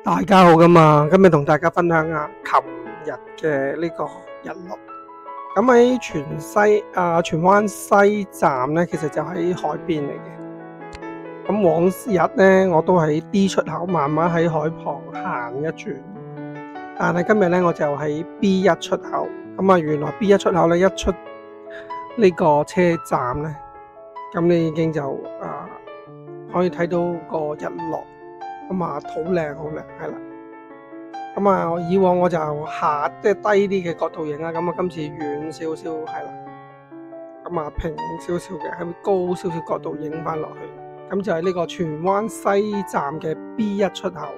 大家好噶嘛，今日同大家分享下琴日嘅呢個日落。咁喺荃灣西站呢，其實就喺海邊嚟嘅。咁往日呢，我都喺 D 出口慢慢喺海旁行一轉，但係今日呢，我就喺 B1 出口。咁啊，原來 B1 出口呢，一出呢個車站呢，咁你已經就可以睇到個日落。咁啊，好靚好靚，係啦。咁啊，以往我就即係低啲嘅角度影啦，咁啊今次遠少少，係啦。咁啊平少少嘅，係會高少少角度影翻落去。咁就係呢個荃灣西站嘅 B1 出口。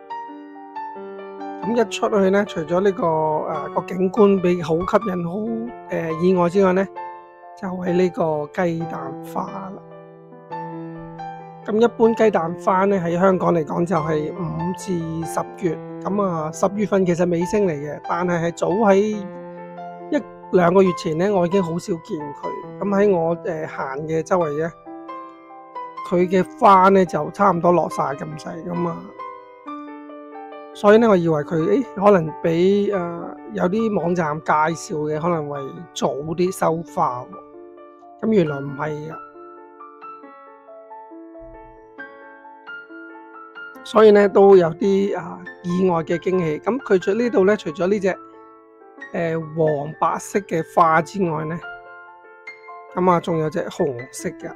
咁一出去咧，除咗呢個景觀比好吸引、好意外之外咧，就係呢個雞蛋花啦。咁一般雞蛋花咧喺香港嚟講就係5至10月，咁啊10月份其實尾聲嚟嘅，但係早喺1-2個月前咧，我已經好少見佢。咁喺我行嘅周圍咧，佢嘅花咧就差唔多落晒咁滯咁啊，所以咧我以為佢可能比有啲網站介紹嘅可能會早啲收花喎，咁原來唔係啊。所以咧都有啲意外嘅驚喜。咁佢呢度咧，除咗呢隻黃白色嘅花之外咧，咁啊仲有隻紅色嘅，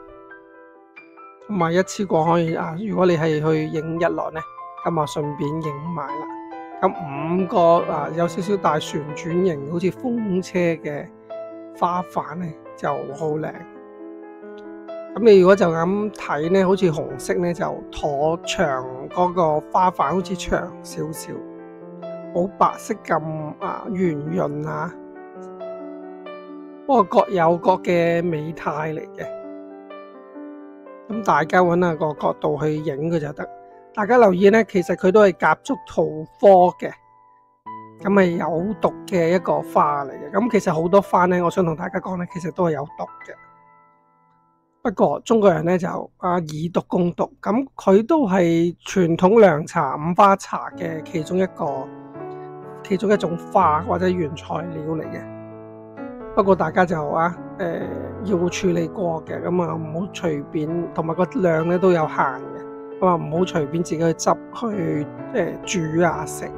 咁啊一次過可以如果你係去影日落咧，咁啊順便影埋啦。咁5個有少少大旋轉型，好似風車嘅花瓣咧就好靚。咁你如果就咁睇咧，好似紅色咧就頗長，嗰個花瓣好似長少少，冇白色咁圓潤啊。不過各有各嘅美態嚟嘅，咁大家揾下個角度去影佢就得。大家留意咧，其實佢都係夾竹桃科嘅，咁係有毒嘅一個花嚟嘅。咁其實好多花咧，我想同大家講咧，其實都係有毒嘅。不過中國人咧就以毒攻毒，咁佢都係傳統涼茶五花茶嘅其中一種花或者原材料嚟嘅。不過大家就要處理過嘅，咁啊唔好隨便，同埋個量咧都有限嘅，咁啊唔好隨便自己去執去煮食。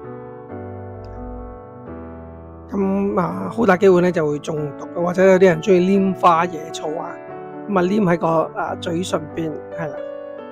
咁好大機會咧就會中毒，或者有啲人中意拈花惹草咁啊黏喺個嘴唇邊，係啦。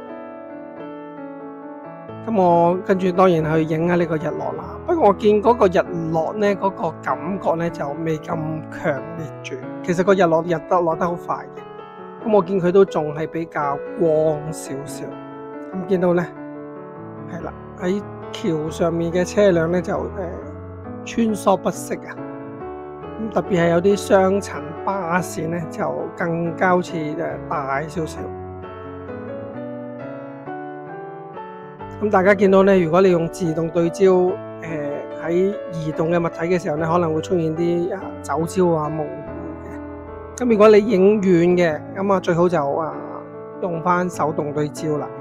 咁我跟住當然去影下呢個日落啦。不過我見嗰個日落咧，嗰個感覺咧就未咁強烈住。其實個日落落得好快嘅。咁我見佢都仲係比較光少少。咁見到咧，係啦，喺橋上面嘅車輛咧就穿梭不息啊。咁特別係有啲雙層巴士咧，就更加好似大少少。咁大家見到咧，如果你用自動對焦喺移動嘅物體嘅時候咧，可能會出現啲走焦模糊嘅。咁如果你影遠嘅，咁最好就用翻手動對焦啦。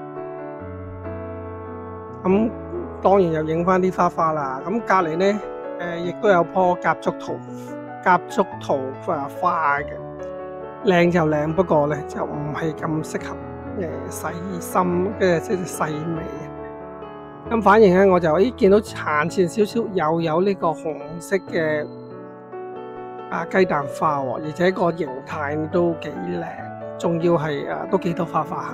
咁當然又影翻啲花啦。咁隔離咧，亦都有棵夾竹桃花嘅，靚就靚，不過咧就唔係咁適合細心嘅即係細味嘅。咁反而咧，我就見到行前少少又有呢個紅色嘅雞蛋花喎，而且個形態都幾靚，仲要係都幾多花下。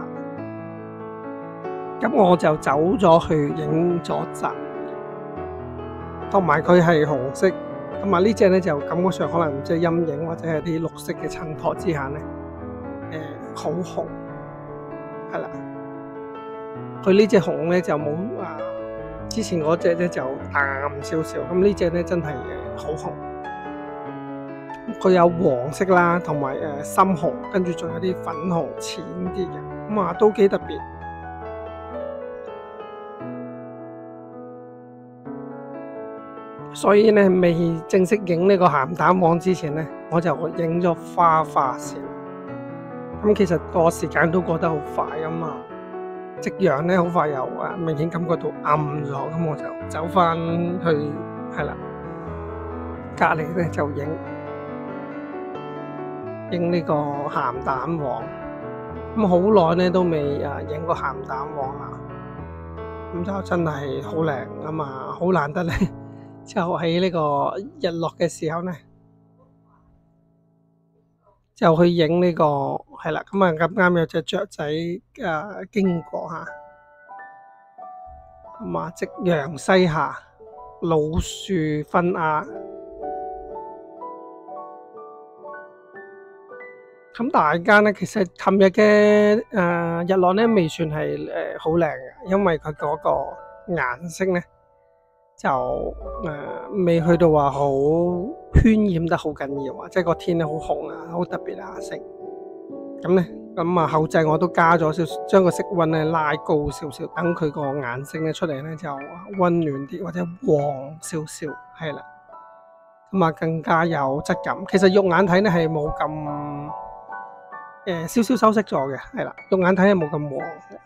咁我就走咗去影咗陣。同埋佢係紅色，咁呢隻咧就感覺上可能即係陰影或者係啲綠色嘅襯托之下咧，好紅，係啦。佢呢隻紅咧就冇之前嗰隻咧就淡少少，咁呢隻咧真係好紅。佢有黃色啦，同埋深紅，跟住仲有啲粉紅淺啲嘅，咁都幾特別。所以咧，未正式影呢個鹹蛋黃之前咧，我就影咗花先。咁其實個時間都過得好快夕陽咧好快又明顯感覺到暗咗，咁我就走翻去係啦，隔離咧就影呢個鹹蛋黃。咁好耐咧都未影過鹹蛋黃啦，咁就真係好靚啊嘛，好難得咧，就喺呢個日落嘅時候咧，就去影呢個係啦，咁咁啱有隻雀仔經過嚇，咁夕陽西下，老樹昏鴉。咁大家咧，其實琴日嘅日落咧，未算係好靚嘅，因為佢嗰個顏色咧就未去到話好渲染得好緊要啊，即係個天咧好紅啊，好特別啊色。咁咧，後製我都加咗少少，將個色溫咧拉高少少，等佢個顏色咧出嚟咧就溫暖啲或者黃少少，係啦，咁更加有質感。其實肉眼睇咧係冇咁。少少修飾咗嘅，係啦，肉眼睇係冇咁黃嘅。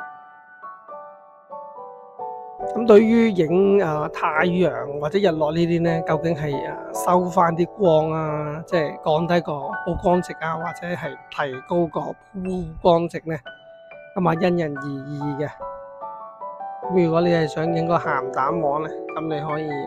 咁對於影太陽或者日落呢啲咧，究竟係收翻啲光啊，即係降低個曝光值啊，或者係提高個曝光值咧，咁因人而異嘅。咁如果你係想影個鹹蛋黃咧，咁你可以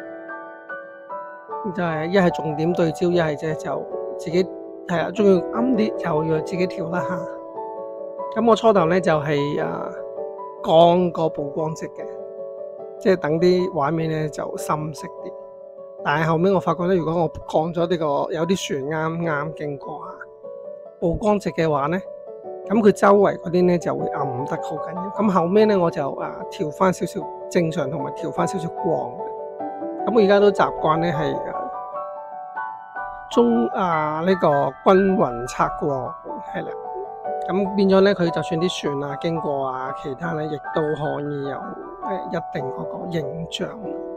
就係一係重點對焦，一係啫就自己。係啦，仲要暗啲就要自己調啦嚇。咁我初頭咧就係降個曝光值嘅，即係等啲畫面咧就深色啲。但係後尾我發覺咧，如果我降咗呢個有啲船啱啱經過曝光值嘅話咧，咁佢周圍嗰啲咧就會暗得好緊要。咁後尾咧我就調翻少少正常，同埋調翻少少光嘅。咁我而家都習慣咧係呢個均勻測光係啦，咁變咗咧佢就算啲船經過其他咧亦都可以有一定嗰個形象。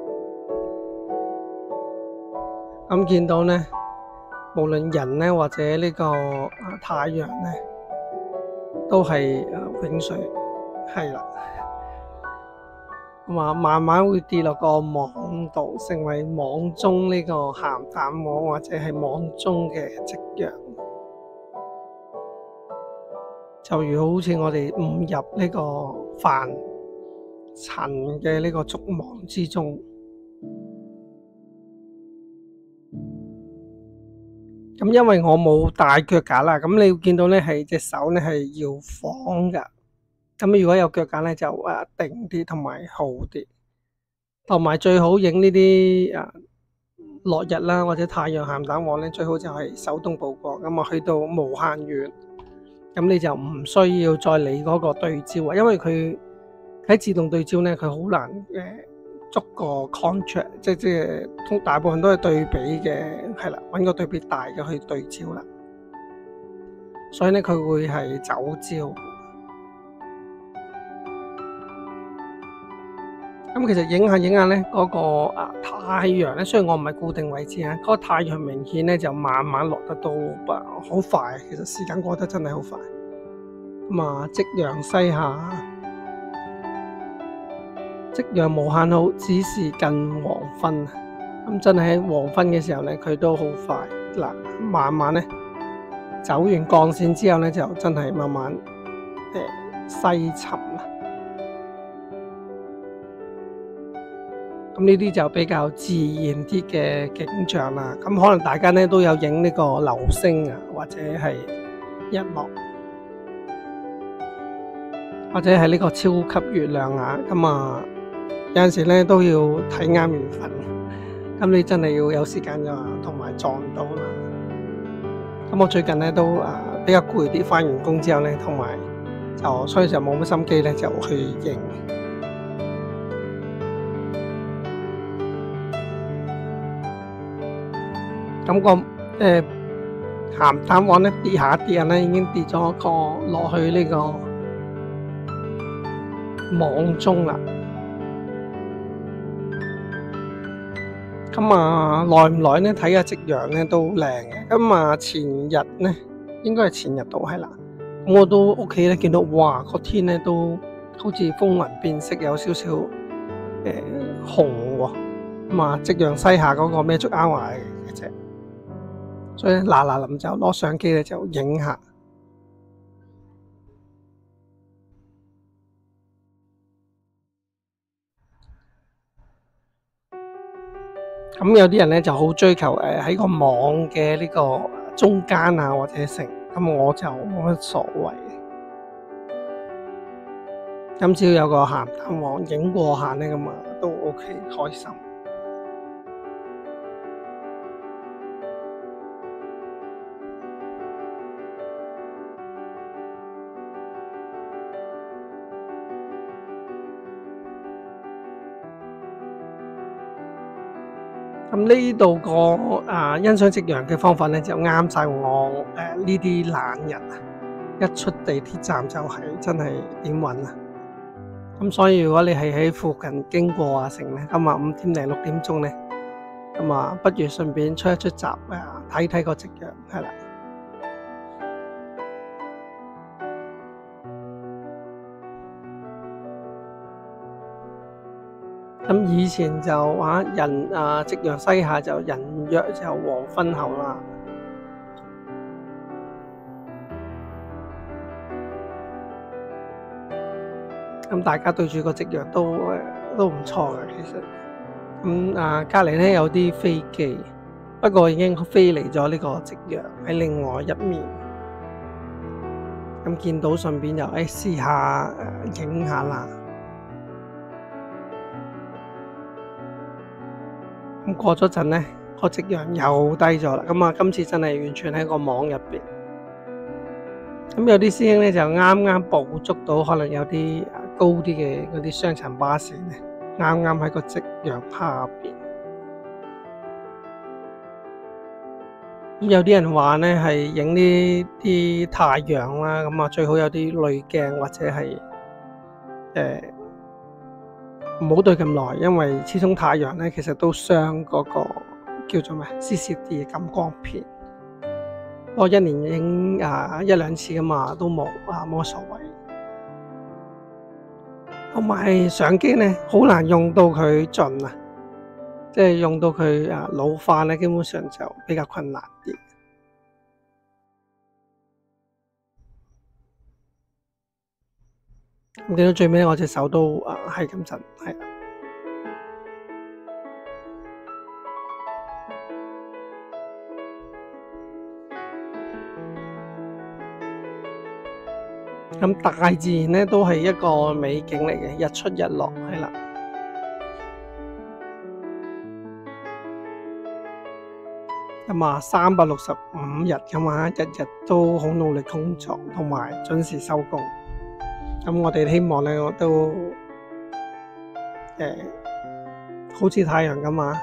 咁見到咧，無論人咧或者呢個太陽咧，都係永垂係啦。慢慢會跌落個網度，成為網中呢個鹹蛋黃，或者係網中嘅夕陽。就如好似我哋誤入呢個凡塵嘅呢個觸網之中。咁因為我冇帶腳架啦，咁你會見到咧係隻手咧係搖晃㗎。咁如果有腳架咧就定啲同埋好啲，同埋最好影呢啲落日啦或者太陽鹹蛋黃咧，最好就係手動曝光，咁去到無限遠，咁你就唔需要再理嗰個對焦啊，因為佢喺自動對焦咧，佢好難捉個 contrast， 即係大部分都係對比嘅，係啦，揾個對比大嘅去對焦啦，所以咧佢會係走焦。咁其實影下咧，嗰個太陽咧，雖然我唔係固定位置嗰個太陽明顯咧就慢慢落得到好快，其實時間過得真係好快。夕陽西下，夕陽無限好，只是近黃昏。咁真係喺黃昏嘅時候咧，佢都好快嗱，慢慢咧走完鋼線之後咧，就真係慢慢西沉啦。咁呢啲就比較自然啲嘅景象啦。咁可能大家咧都有影呢個流星或者係日落，或者係呢個超級月亮咁有陣時咧都要睇啱緣分。咁你真係要有時間同埋撞到啦。咁我最近咧都比較攰啲，返完工之後咧，同埋所以就冇乜心機咧，就去影。咁個鹹蛋黃咧跌下跌咧，已經跌咗個落去呢個網中啦。咁耐唔耐咧睇下夕陽咧都靚嘅。咁前日咧應該係前日到係啦。咁我都屋企咧見到，哇個天咧都好似風雲變色，有少少紅喎。咁啊，夕陽西下嗰個咩竹啱話嘅啫，所以嗱嗱臨就攞相機咧就影下。咁有啲人咧就好追求喺個網嘅呢個中間啊或者成，咁我就冇乜所謂。咁只要有個鹹淡黃影過下咧，咁啊都 OK 開心。咁呢度個欣賞夕陽嘅方法咧，就啱晒我呢啲懶人啊！一出地鐵站就係真係點揾啊！咁所以如果你係喺附近經過啊成咧，今日5點零6點鐘咧，咁啊不如順便出一出閘睇睇個夕陽係啦。咁以前就話夕陽西下就人約就黃昏後啦。咁大家對住個夕陽都唔錯嘅其實。咁隔離咧有啲飛機，不過已經飛離咗呢個夕陽喺另外一面。咁見到順便就試下影下啦。咁過咗陣咧，個夕陽又低咗啦。咁啊，今次真係完全喺個網入邊。咁有啲師兄咧就啱啱捕捉到，可能有啲高啲嘅嗰啲雙層巴士咧，啱啱喺個夕陽下邊。咁有啲人話咧係影呢啲太陽啦，咁啊最好有啲濾鏡或者係唔好對咁耐，因為始終太陽咧其實都傷嗰個叫做咩 CCD 嘅感光片。我一年影1-2次㗎嘛，都冇乜所謂。同埋相機咧好難用到佢盡啊，即係用到佢老化咧，基本上就比較困難啲。咁見到最尾我隻手都係咁震，係啦。咁大自然咧都係一個美景嚟嘅，日出日落係啦。咁啊365日咁啊，日日都好努力工作，同埋準時收工。咁我哋希望咧，我都好似太陽咁啊，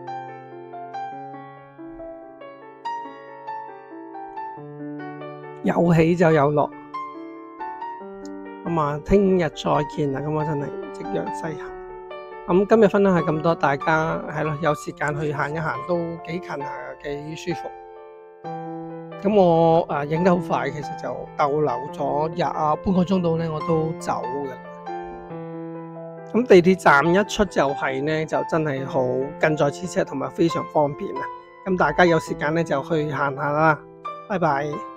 有起就有落。咁啊，聽日再見啦！咁啊，真係夕陽西下。咁今日分享係咁多，大家係咯，有時間去行一行都幾近下，幾舒服。咁我影得好快，其實就逗留咗半個鐘度咧，我都走嘅。咁地鐵站一出就係咧，就真係好近在咫尺，同埋非常方便啊！咁大家有時間咧就去行下啦。拜拜。